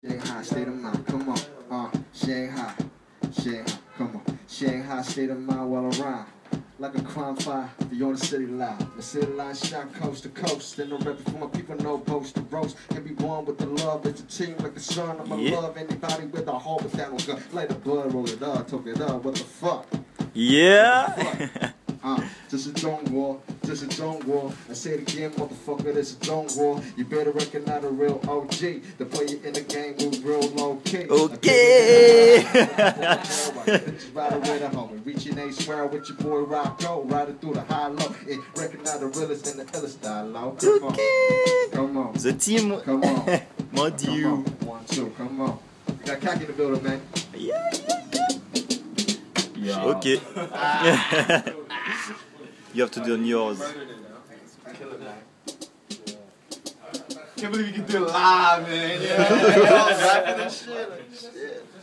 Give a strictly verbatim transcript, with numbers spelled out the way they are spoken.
Shanghai, state of mind, come on, uh, Shanghai, Shanghai, come on, Shanghai, state of mind while I rhyme. Like a crime fight, you on the city line. The city line shine coast to coast. And no rep for my people, no post to roast. Can be born with the love, it's a team like the sun. I'ma yeah. love anybody with a heart with that one gun. Light the blood, roll it up, talk it up, what the fuck? Yeah! What the fuck? Uh, this is Don't War, this is Don't War. I say it again, motherfucker, this is Don't War. You better recognize a real O G. The player in the game was real low key. Okay! Right away the homie, reaching a swear with your boy Rocco. Riding through the high low. It recognize the realest and the illest style low. Come okay! On. Come on. The team. Come on. Mon Dieu. One, two, come on. You got cock in the building, man. Yeah, yeah, yeah. Yeah. Okay. You have to do yours. Can't believe you can do it live, man. Yeah. Rapping and shit. Like, shit.